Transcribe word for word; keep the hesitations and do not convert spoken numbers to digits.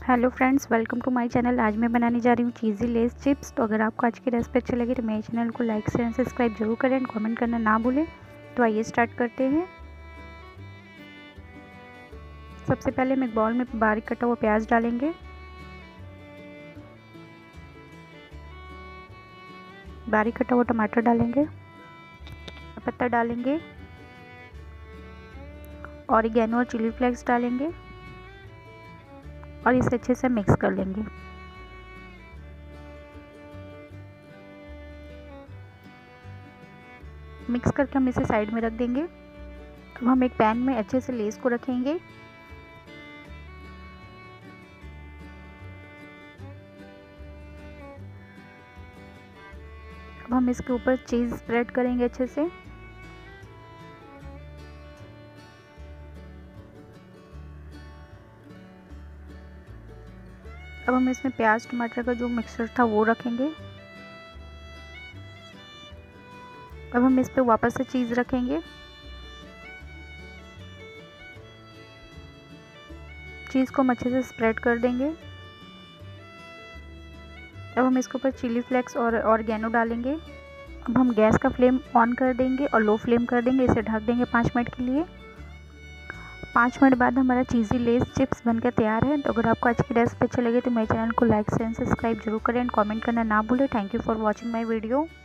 Hello friends, welcome to my channel. आज मैं बनाने जा रही हूँ चीज़ी लेस चिप्स। तो अगर आपको आज की रेसिपी अच्छी लगी तो मेरे चैनल को लाइक शेयर एंड सब्सक्राइब जरूर करें एंड कमेंट करना ना भूलें। तो आइए स्टार्ट करते हैं। सबसे पहले हम एक बाउल में बारीक कटा हुआ प्याज डालेंगे, बारीक कटा हुआ टमाटर डालेंगे, पत्ता डालेंगे, ऑरिगेनो और चिली फ्लेक्स डालेंगे और इसे अच्छे से मिक्स कर लेंगे। मिक्स करके हम इसे साइड में रख देंगे। अब हम एक पैन में अच्छे से लेस को रखेंगे। अब हम इसके ऊपर चीज़ स्प्रेड करेंगे अच्छे से। अब हम इसमें प्याज टमाटर का जो मिक्सचर था वो रखेंगे। अब हम इस पे वापस से चीज़ रखेंगे। चीज़ को हम अच्छे से स्प्रेड कर देंगे। अब हम इसके ऊपर चिली फ्लेक्स और ऑरिगेनो डालेंगे। अब हम गैस का फ्लेम ऑन कर देंगे और लो फ्लेम कर देंगे। इसे ढक देंगे पाँच मिनट के लिए। पाँच मिनट बाद हमारा चीज़ी लेस चिप्स बनकर तैयार है। तो अगर आपको आज की रेसिपी अच्छी लगे तो मेरे चैनल को लाइक शेयर सब्सक्राइब जरूर करें एंड कमेंट करना ना भूलें। Thank you for watching my video.